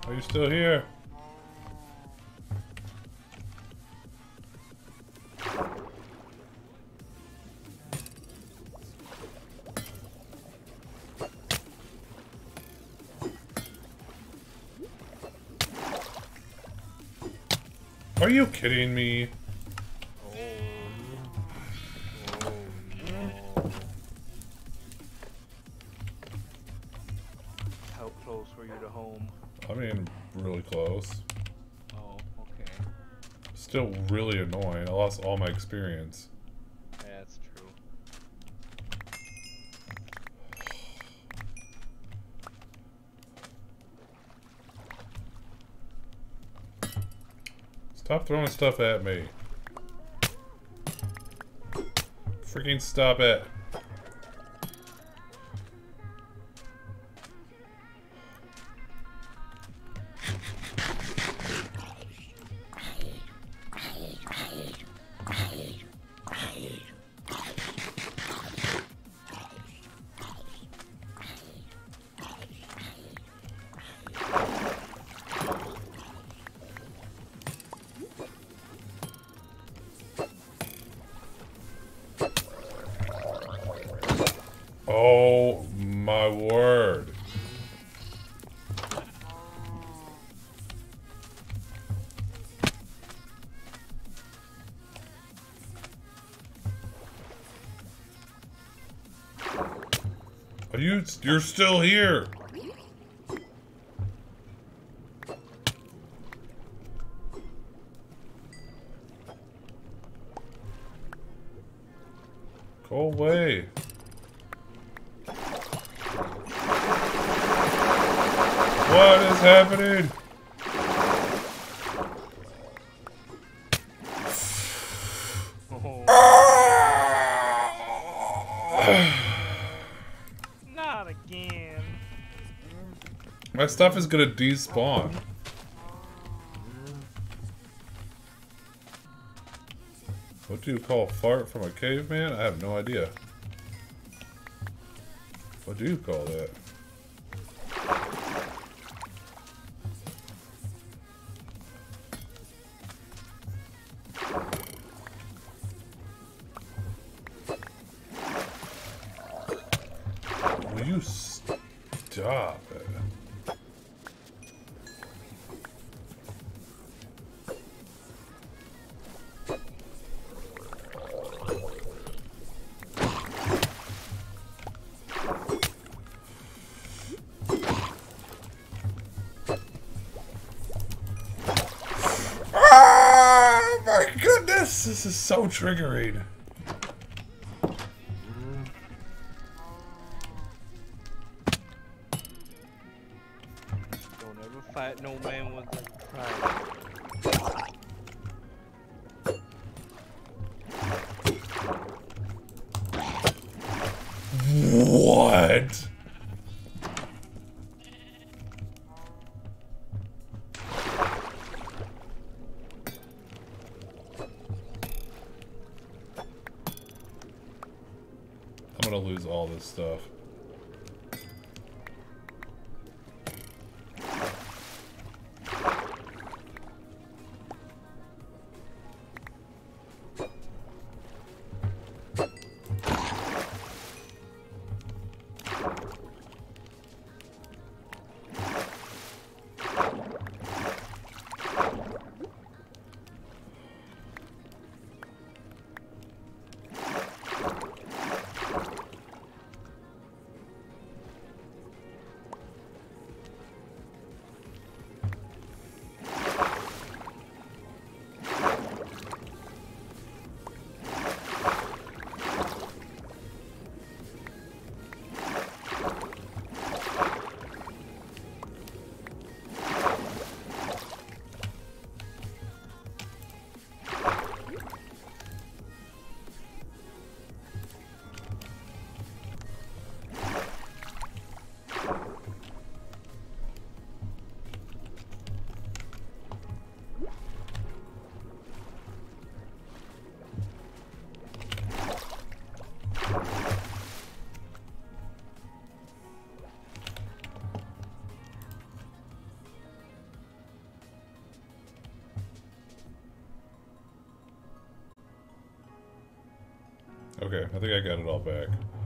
Are you still here? Are you kidding me? How close were you to home? I mean, really close. Oh, okay. Still really annoying. I lost all my experience. Yeah, that's true. Stop throwing stuff at me. Freaking stop it. Oh my word. You're still here. Go away. What is happening? Not again. My stuff is gonna despawn. What do you call a fart from a caveman? I have no idea. What do you call that? Will you stop it? Oh my goodness, this is so triggering. Don't ever fight no man with a pride. What? I'm gonna lose all this stuff. Okay, I think I got it all back.